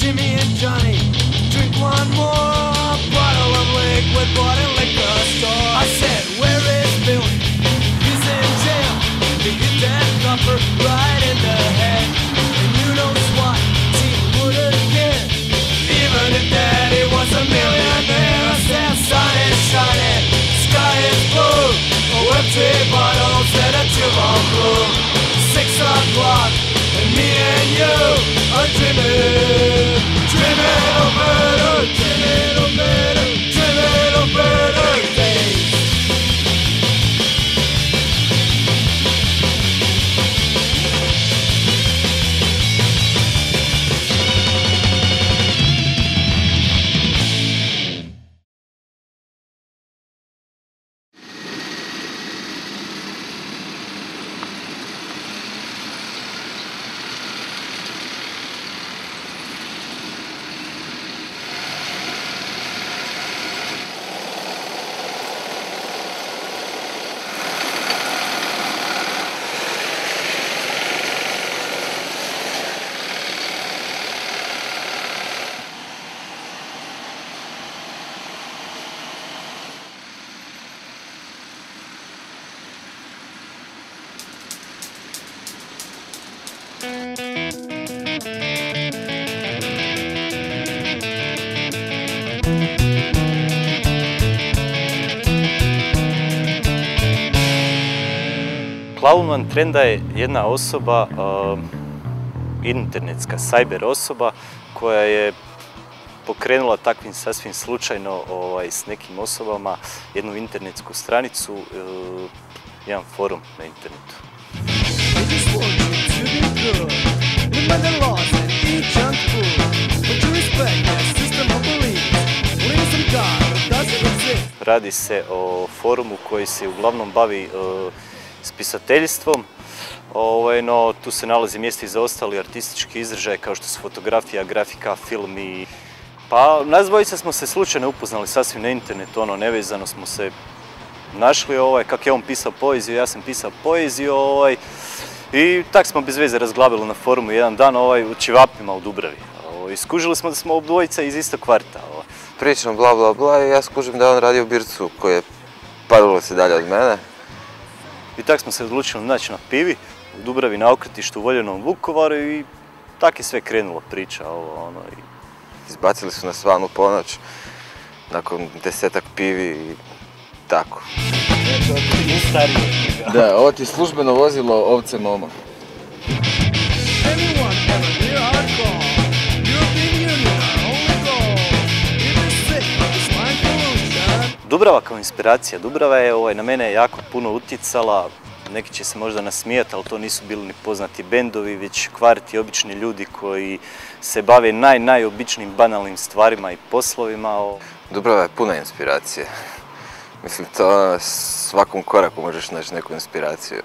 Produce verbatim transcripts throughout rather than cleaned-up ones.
Jimmy and Johnny, drink one more bottle of liquid bought in liquor store. I said, where is Billy? He's in jail. He hit that thumper right in the head. And you know SWAT team would again. Even if Daddy was a millionaire, I said, sun is shining, sky is blue. Oh, empty bottles and a tube-on glue. Six o'clock, and me and you are dreaming, dreaming of better, dreaming of better, dreaming of better days. Klaunman Trenda je jedna osoba, uh, internetska cyber osoba koja je pokrenula takvim sasvim slučajno ovaj, s nekim osobama jednu internetsku stranicu, uh, jedan forum na internetu. Radi se o forumu koji se uglavnom bavi uh, spisateljstvom, ovaj, no tu se nalazi mjesto i za ostali artistički izražaj kao što su fotografija, grafika, film i... Pa nas dvojica smo se slučajno upoznali sasvim na internetu, ono, nevezano smo se našli, ovaj, kako je on pisao poeziju, ja sam pisao poeziju, ovaj, i tak smo bez veze razglabili na forumu jedan dan ovaj, u Čivapima u Dubravi. Ovaj, skužili smo da smo obdvojica iz istog kvarta. Ovaj. Pričam bla bla bla i ja skužim da je on radio u Bircu koji je parilo se dalje od mene. I tak smo se odlučili naći na pivi u Dubravi na okretištu u voljenom Vukovaru i tak je sve krenulo priča. Ovo, ono, i... Izbacili su nas van u ponoć nakon desetak pivi i tako. Da, ovo ti je službeno vozilo ovce Momo. Dubrava kao inspiracija. Dubrava je ovaj, na mene jako puno utjecala, neki će se možda nasmijati, ali to nisu bili ni poznati bendovi, već kvart i obični ljudi koji se bave naj, najobičnijim banalnim stvarima i poslovima. Dubrava je puna inspiracije. Mislim, to svakom koraku možeš naći neku inspiraciju.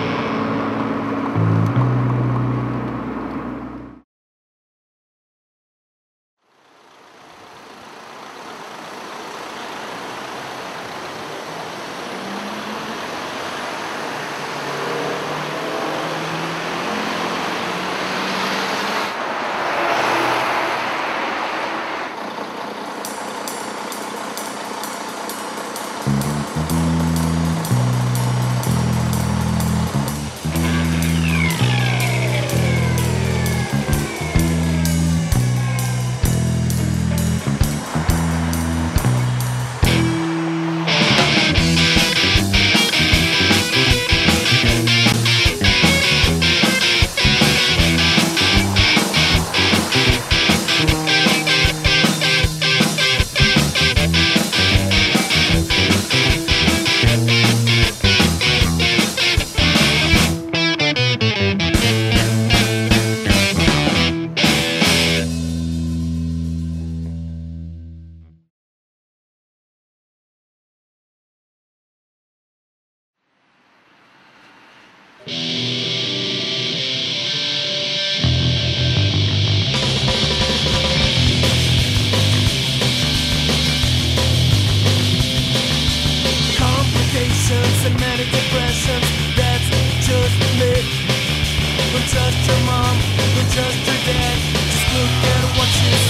And many depressions, that's just me. Don't trust your mom, don't trust your dad. Just look at what you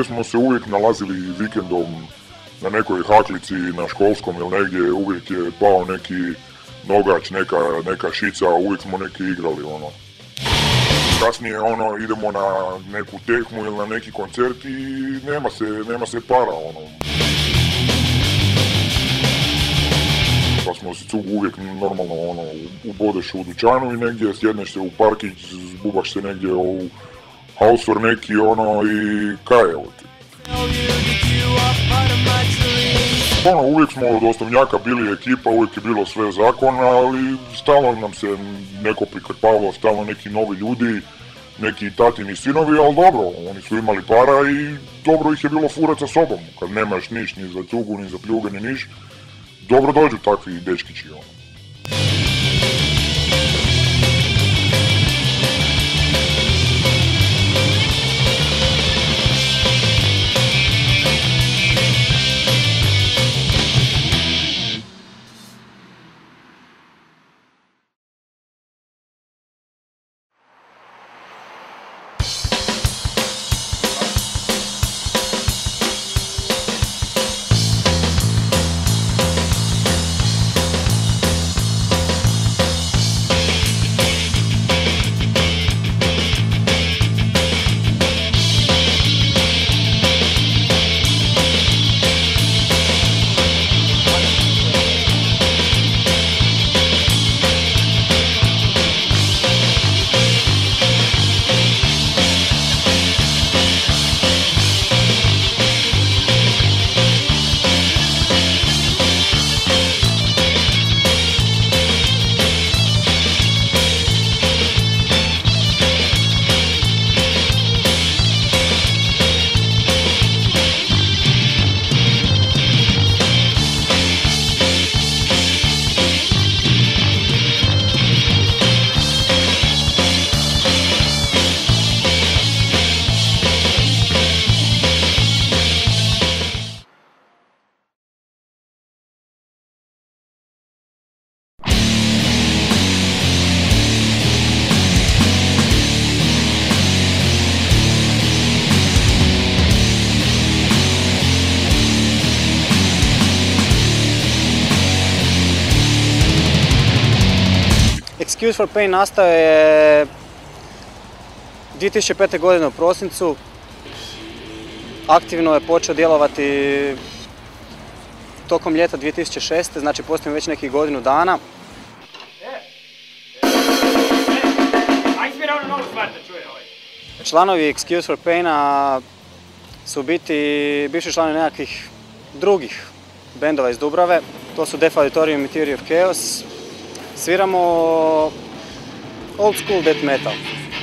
smo se uvijek nalazili vikendom na nekoj haklici, na školskom ili negdje, uvijek je pao neki nogač, neka, neka šica, uvijek smo neki igrali, ono. Kasnije, ono, idemo na neku tekmu ili na neki koncert i nema se, nema se para, ono. Pa smo se cugu uvijek normalno, ono, ubodeš u dućanu i negdje sjedneš se u parkić, zbubaš se negdje u hausor neki, ono, i kaj, evo ti. Ono, uvijek smo od osnovnjaka bili ekipa, uvijek je bilo sve zakona, ali stalno nam se neko prikrpavao, stalno neki novi ljudi, neki tatini sinovi, ali dobro, oni su imali para i dobro ih je bilo furat sa sobom. Kad nemaš niš, ni za cugu, ni za pljuge, ni niš, dobro dođu takvi dečkići, ono. Excuse for Pain nastao je dvije tisuće pete. godine u prosincu. Aktivno je počeo djelovati tokom ljeta dvije tisuće šeste. znači postoji već nekih godinu dana. Članovi Excuse for Paina su biti bivši članovi nekakvih drugih bendova iz Dubrave. To su Death Auditorium i Theory of Chaos. Sviramo old school death metal.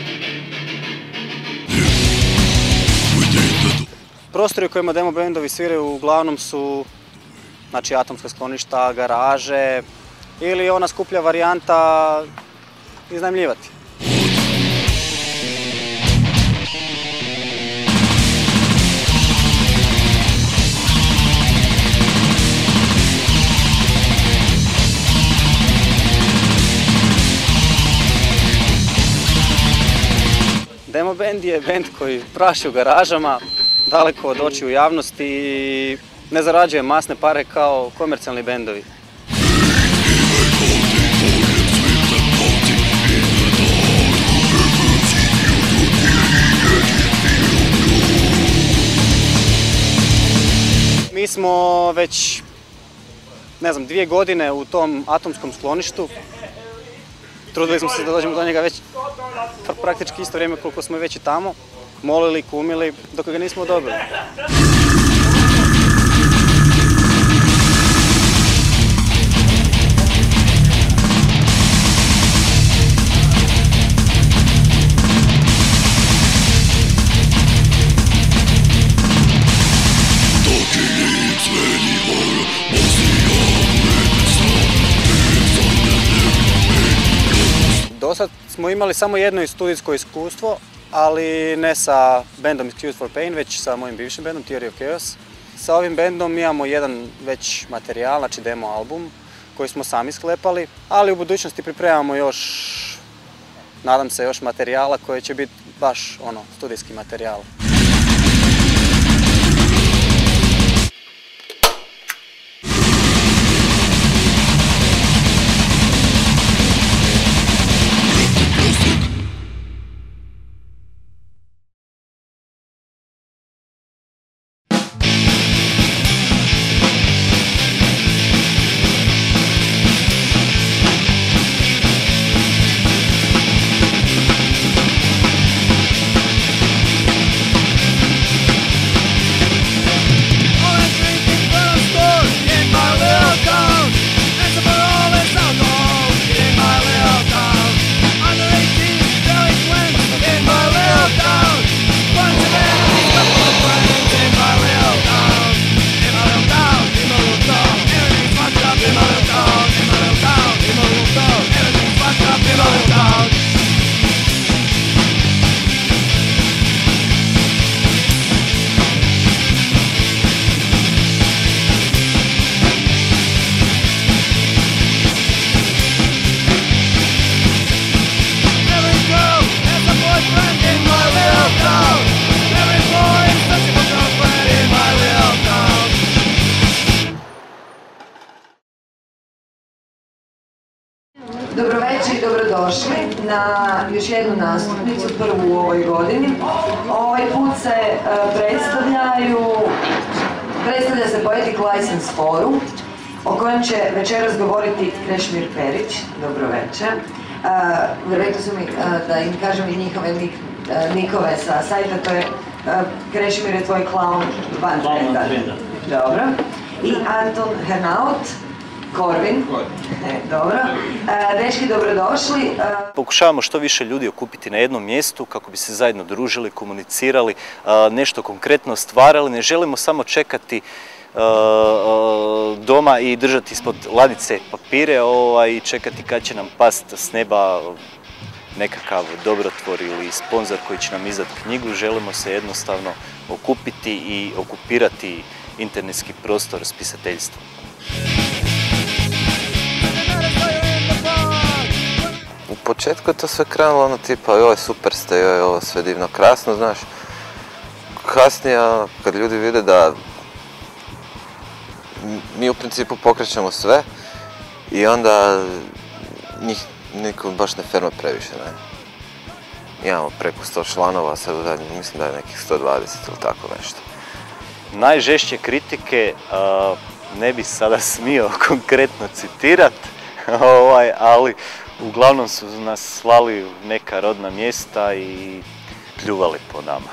Prostori u kojima demo bendovi sviraju uglavnom su, znači, atomska skloništa, garaže ili ona skuplja varijanta iznajmljivati. Demo band je band koji praši u garažama, daleko od očiju javnosti i ne zarađuje masne pare kao komercijalni bendovi. Mi smo već, ne znam, dvije godine u tom atomskom skloništu. Trudili smo se da dođemo do njega već praktički isto vrijeme koliko smo već i tamo. Molili, kumili, dok ga nismo dobili. Dosad smo imali samo jedno studijsko iskustvo, ali ne sa bandom Excuse for Pain, već sa mojim bivšim bandom Theory of Chaos. Sa ovim bandom imamo jedan već materijal, znači demo album, koji smo sami sklepali, ali u budućnosti pripremamo još, nadam se, još materijala koji će biti baš ono, studijski materijal. Dobroveče i dobrodošli na još jednu nastupnicu, prvu u ovoj godini. Ovaj put se uh, predstavljaju, predstavlja se Poetic License Forum, o kojem će večeras govoriti Krešimir Perić. Dobroveče. Uh, rekli su mi uh, da im kažem i njihove nik, uh, nikove sa sajta, to je uh, Krešimir je tvoj klaun van trenda. Dobro. I Anton Hernaut, Korvin. E, dobro. E, dečki, dobrodošli. E... Pokušavamo što više ljudi okupiti na jednom mjestu kako bi se zajedno družili, komunicirali, nešto konkretno stvarali. Ne želimo samo čekati doma i držati ispod ladice papire ovaj, i čekati kad će nam past s neba nekakav dobrotvor ili sponzor koji će nam izdati knjigu. Želimo se jednostavno okupiti i okupirati internetski prostor s pisateljstvom. U početku je to sve krenulo ono tipa joj super ste, joj ovo sve divno krasno, znaš. Kasnije kad ljudi vide da mi u principu pokrećemo sve i onda njih niko baš ne ferma previše, ne. Imamo preko sto članova, sad mislim da je nekih sto dvadeset ili tako nešto. Najžešće kritike ne bi sada smio konkretno citirati, ovaj, ali uglavnom su nas slali u neka rodna mjesta i pljuvali po nama.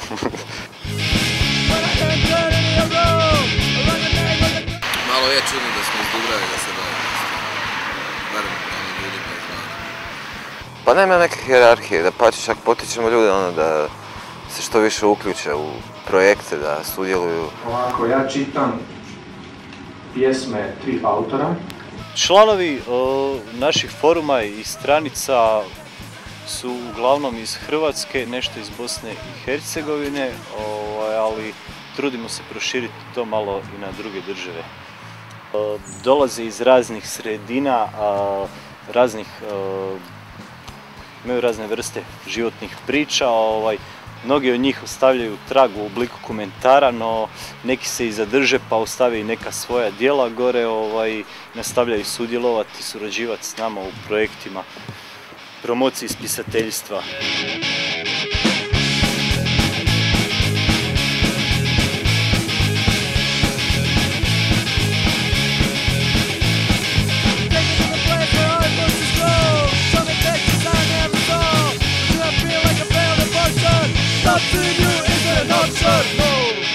Malo je čudno da smo iz Dubrave da se bavimo. Barem ono ljudima izvana. Pa nema neke hijerarhije, da pa čak potičemo ljude ono da se što više uključe u projekte, da sudjeluju. Ovako, ja čitam pjesme tri autora. Članovi o, naših foruma i stranica su uglavnom iz Hrvatske, nešto iz Bosne i Hercegovine, ovaj, ali trudimo se proširiti to malo i na druge države. O, dolaze iz raznih sredina, a, raznih, o, imaju razne vrste životnih priča. Ovaj, Mnogi od njih ostavljaju trag u obliku komentara, no neki se i zadrže pa ostave i neka svoja djela gore, ovaj, nastavljaju sudjelovati, surađivati s nama u projektima promociji spisateljstva. Nothing new isn't an option, no.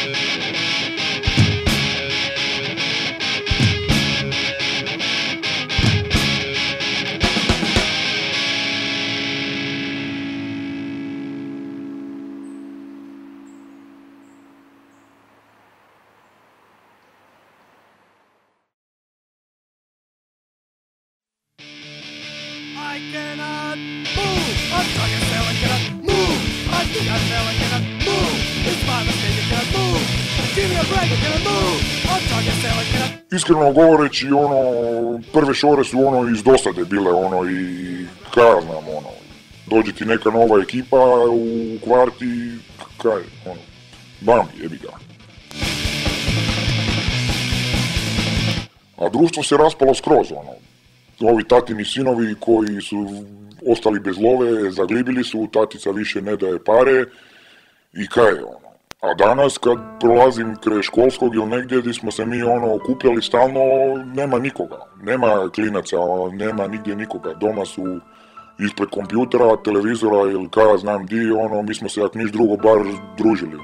I cannot move. I'm trying to sell, I cannot move. I think I fell, I cannot move. It's my mistake, I cannot move. Give me a break, I cannot move. I'm trying to sell, I cannot. Iskreno govoreći, ono, prve šore su ono iz dosade bile, ono, i kaj znam, ono, dođe ti neka nova ekipa u kvarti, kaj, ono, bam, jebi ga. A društvo se raspalo skroz, ono, ovi tatini sinovi koji su ostali bez love, zaglibili su, tatica više ne daje pare i kaj je ono. A danas kad prolazim kraj školskog ili negdje gdje smo se mi ono okupljali stalno, nema nikoga. Nema klinaca, nema nigdje nikoga. Doma su ispred kompjutera, televizora ili kaj znam di, ono, mi smo se jak niš drugo bar družili.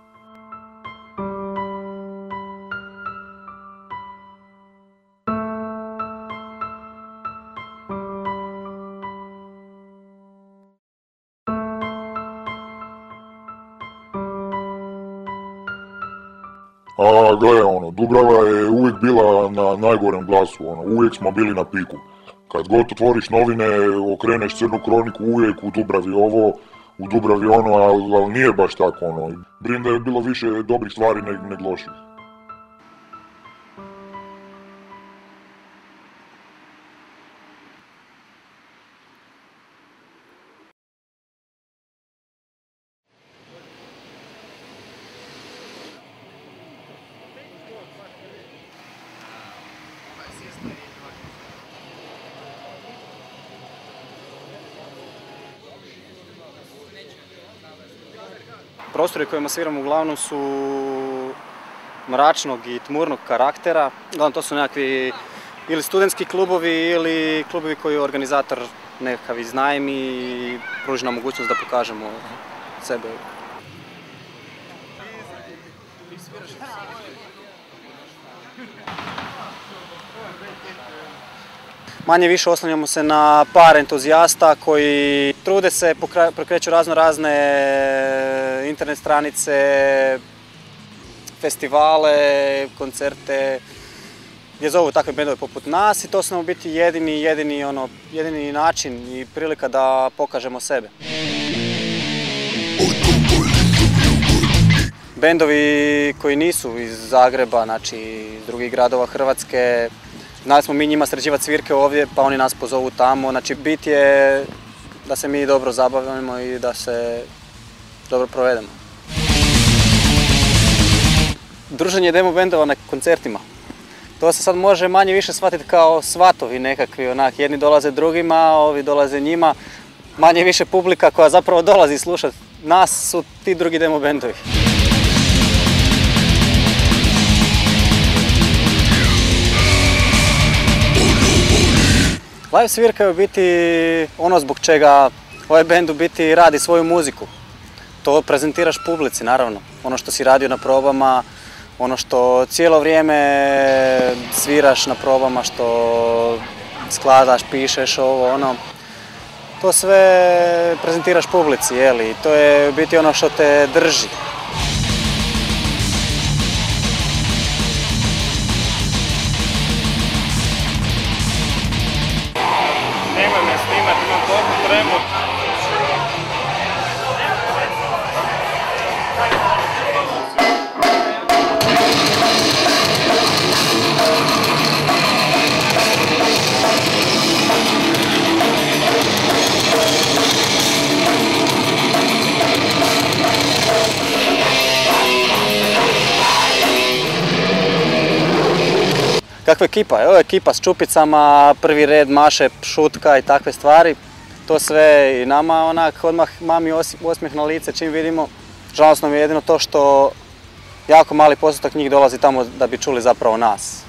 A gle, ono, Dubrava je uvijek bila na najgorem glasu, ono, uvijek smo bili na piku. Kad god otvoriš novine, okreneš crnu kroniku, uvijek u Dubravi ovo, u Dubravi ono, ali, ali nije baš tako, ono. Brim da je bilo više dobrih stvari nego neg loših. prostori kojima sviramo uglavnom su mračnog i tmurnog karaktera. Uglavnom to su nekakvi ili studentski klubovi ili klubovi koji organizator nekakav iznajmi i pruži nam mogućnost da pokažemo sebe. Manje više oslanjamo se na par entuzijasta koji trude se, pokreću razno razne internet stranice, festivale, koncerte, gdje zovu takve bendove poput nas i to su nam u biti jedini, jedini, ono, jedini način i prilika da pokažemo sebe. Bendovi koji nisu iz Zagreba, znači iz drugih gradova Hrvatske, znali smo mi njima sređivati svirke ovdje, pa oni nas pozovu tamo. Znači, bit je da se mi dobro zabavimo i da se dobro provedemo. Druženje demo bendova na koncertima. To se sad može manje više shvatiti kao svatovi nekakvi, onak, jedni dolaze drugima, ovi dolaze njima. Manje više publika koja zapravo dolazi slušati nas su ti drugi demo bendovi. Live svirka je u biti ono zbog čega ovaj bend u biti radi svoju muziku. To prezentiraš publici, naravno. Ono što si radio na probama, ono što cijelo vrijeme sviraš na probama, što skladaš, pišeš, ovo, ono. To sve prezentiraš publici, jeli? To je u biti ono što te drži. Nemoj me snimat, imam toliko tremor. Kakva ekipa? Evo je ekipa s čupicama, prvi red maše, šutka i takve stvari. To sve i nama onak odmah mami osmijeh na lice čim vidimo. Žalosno mi je jedino to što jako mali postotak njih dolazi tamo da bi čuli zapravo nas.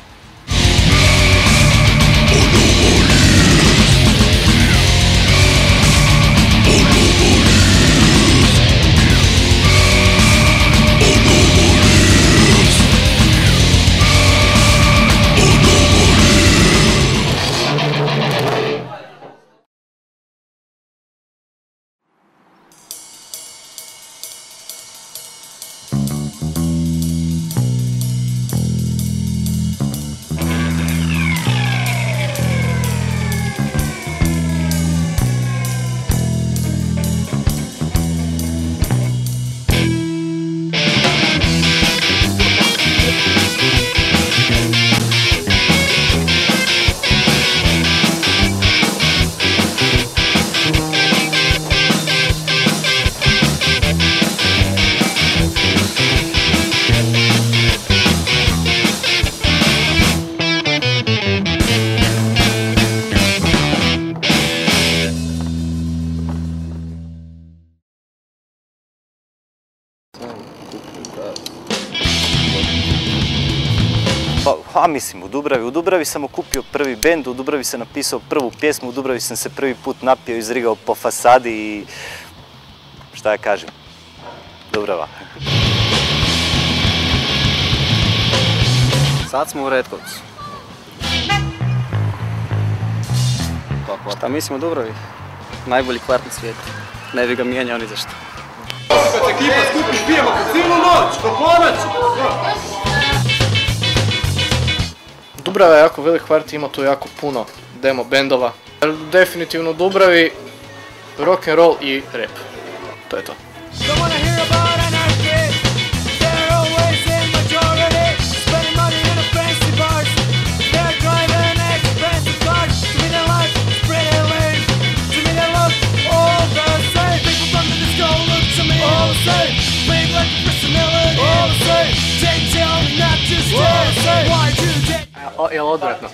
Pa mislim, u Dubravi. U Dubravi sam okupio prvi bend, u Dubravi sam napisao prvu pjesmu, u Dubravi sam se prvi put napio, izrigao po fasadi i šta ja kažem, Dubrava. Sad smo u Retkovcu. Šta mislim o Dubravi? Najbolji kvart na svijetu. Ne bi ga mijenjao ni za što. Kad se ekipa skupi, pijemo po cijelu noć, do ponoći! Dubrava je jako velik kvart, ima tu jako puno demo bendova. Definitivno u Dubravi rock and roll i rap. To je to. O, jel odvratno?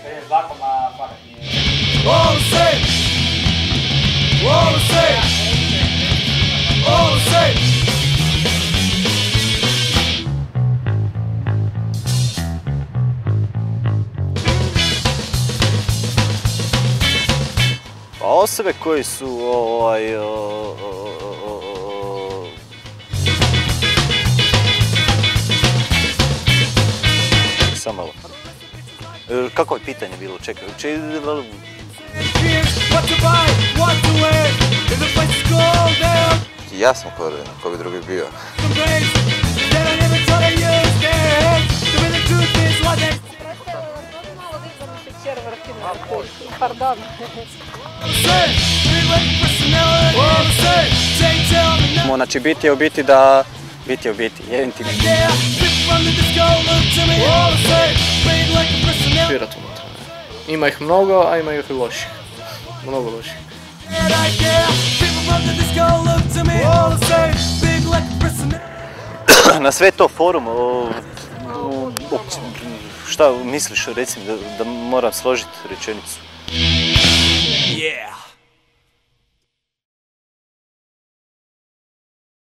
osobe koji su ovaj, o, o, o, o, samo malo. E, kako je pitanje bilo? Čekaj, če... Ja sam Korvin, ko bi drugi bio. Pardon. Znači biti je u biti da... Biti je u biti, jevim ti. Svirat unutra. Ima ih mnogo, a ima ih i loših. Mnogo loših. Na sve to forum, o, o, šta misliš, recimo, da, da moram složiti rečenicu? Yeah.